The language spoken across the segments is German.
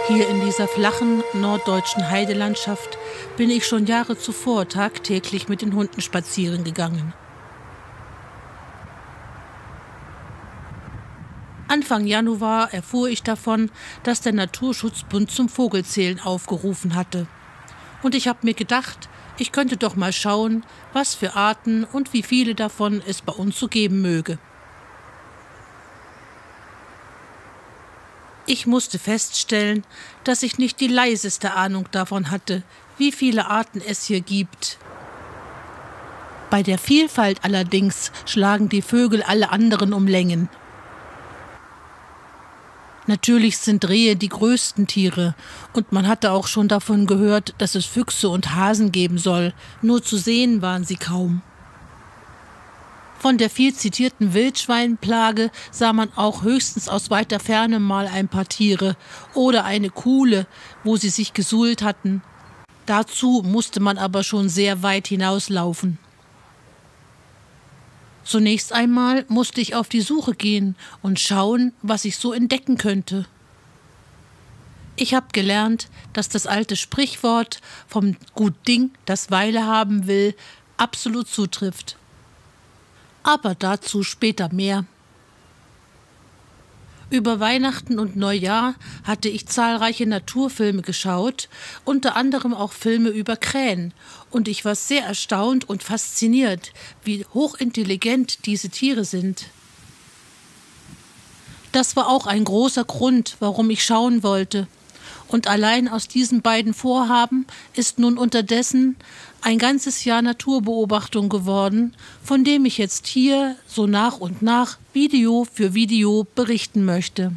Hier in dieser flachen norddeutschen Heidelandschaft bin ich schon Jahre zuvor tagtäglich mit den Hunden spazieren gegangen. Anfang Januar erfuhr ich davon, dass der Naturschutzbund zum Vogelzählen aufgerufen hatte. Und ich habe mir gedacht, ich könnte doch mal schauen, was für Arten und wie viele davon es bei uns so geben möge. Ich musste feststellen, dass ich nicht die leiseste Ahnung davon hatte, wie viele Arten es hier gibt. Bei der Vielfalt allerdings schlagen die Vögel alle anderen um Längen. Natürlich sind Rehe die größten Tiere und man hatte auch schon davon gehört, dass es Füchse und Hasen geben soll, nur zu sehen waren sie kaum. Von der viel zitierten Wildschweinplage sah man auch höchstens aus weiter Ferne mal ein paar Tiere oder eine Kuhle, wo sie sich gesuhlt hatten. Dazu musste man aber schon sehr weit hinauslaufen. Zunächst einmal musste ich auf die Suche gehen und schauen, was ich so entdecken könnte. Ich habe gelernt, dass das alte Sprichwort vom gut Ding, das Weile haben will, absolut zutrifft. Aber dazu später mehr. Über Weihnachten und Neujahr hatte ich zahlreiche Naturfilme geschaut, unter anderem auch Filme über Krähen, und ich war sehr erstaunt und fasziniert, wie hochintelligent diese Tiere sind. Das war auch ein großer Grund, warum ich schauen wollte. Und allein aus diesen beiden Vorhaben ist nun unterdessen ein ganzes Jahr Naturbeobachtung geworden, von dem ich jetzt hier so nach und nach Video für Video berichten möchte.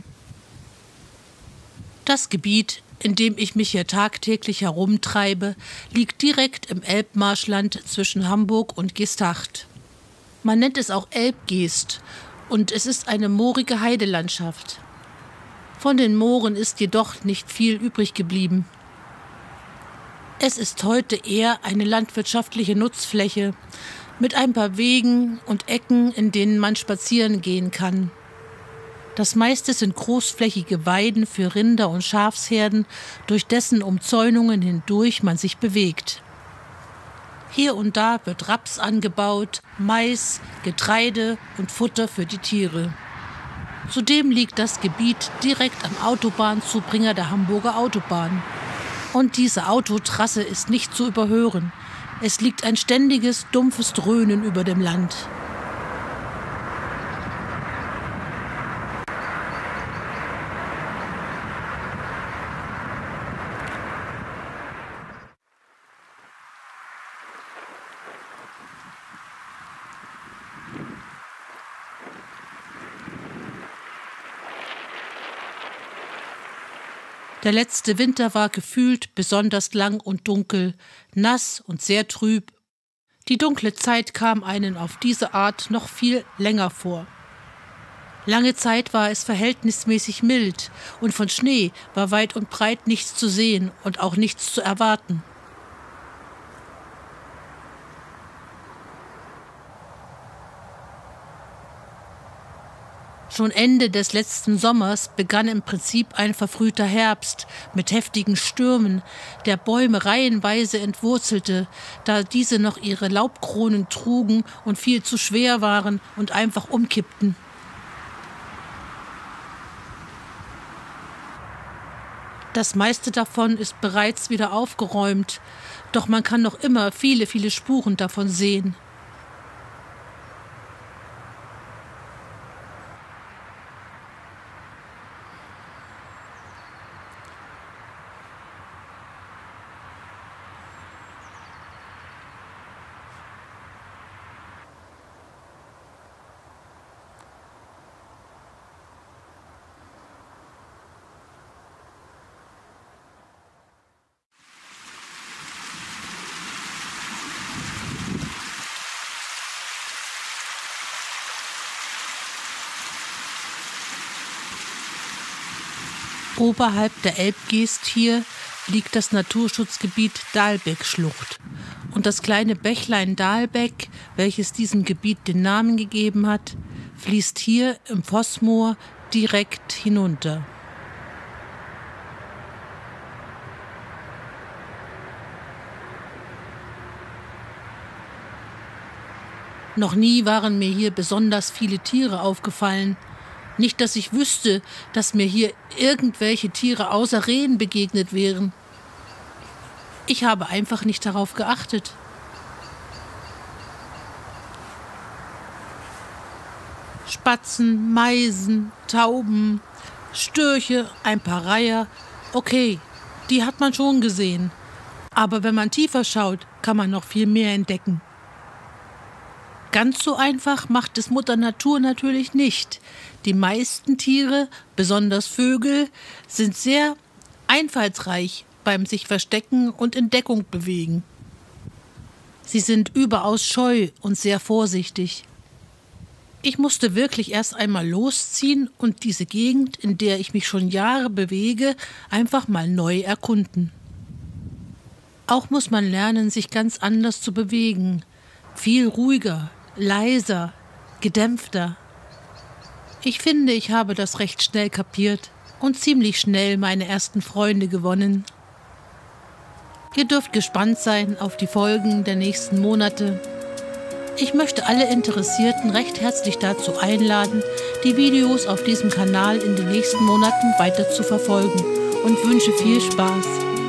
Das Gebiet, in dem ich mich hier tagtäglich herumtreibe, liegt direkt im Elbmarschland zwischen Hamburg und Geesthacht. Man nennt es auch Elbgeest und es ist eine moorige Heidelandschaft. Von den Mooren ist jedoch nicht viel übrig geblieben. Es ist heute eher eine landwirtschaftliche Nutzfläche mit ein paar Wegen und Ecken, in denen man spazieren gehen kann. Das meiste sind großflächige Weiden für Rinder- und Schafsherden, durch dessen Umzäunungen hindurch man sich bewegt. Hier und da wird Raps angebaut, Mais, Getreide und Futter für die Tiere. Zudem liegt das Gebiet direkt am Autobahnzubringer der Hamburger Autobahn. Und diese Autotrasse ist nicht zu überhören. Es liegt ein ständiges, dumpfes Dröhnen über dem Land. Der letzte Winter war gefühlt besonders lang und dunkel, nass und sehr trüb. Die dunkle Zeit kam einem auf diese Art noch viel länger vor. Lange Zeit war es verhältnismäßig mild und von Schnee war weit und breit nichts zu sehen und auch nichts zu erwarten. Schon Ende des letzten Sommers begann im Prinzip ein verfrühter Herbst mit heftigen Stürmen, der Bäume reihenweise entwurzelte, da diese noch ihre Laubkronen trugen und viel zu schwer waren und einfach umkippten. Das meiste davon ist bereits wieder aufgeräumt, doch man kann noch immer viele, viele Spuren davon sehen. Oberhalb der Elbgeest hier liegt das Naturschutzgebiet Dahlbeck-Schlucht. Und das kleine Bächlein Dahlbeck, welches diesem Gebiet den Namen gegeben hat, fließt hier im Vossmoor direkt hinunter. Noch nie waren mir hier besonders viele Tiere aufgefallen. Nicht, dass ich wüsste, dass mir hier irgendwelche Tiere außer Rehen begegnet wären. Ich habe einfach nicht darauf geachtet. Spatzen, Meisen, Tauben, Störche, ein paar Reiher. Okay, die hat man schon gesehen. Aber wenn man tiefer schaut, kann man noch viel mehr entdecken. Ganz so einfach macht es Mutter Natur natürlich nicht. Die meisten Tiere, besonders Vögel, sind sehr einfallsreich beim sich verstecken und in Deckung bewegen. Sie sind überaus scheu und sehr vorsichtig. Ich musste wirklich erst einmal losziehen und diese Gegend, in der ich mich schon Jahre bewege, einfach mal neu erkunden. Auch muss man lernen, sich ganz anders zu bewegen. Viel ruhiger, leiser, gedämpfter. Ich finde, ich habe das recht schnell kapiert und ziemlich schnell meine ersten Freunde gewonnen. Ihr dürft gespannt sein auf die Folgen der nächsten Monate. Ich möchte alle Interessierten recht herzlich dazu einladen, die Videos auf diesem Kanal in den nächsten Monaten weiter zu verfolgen und wünsche viel Spaß.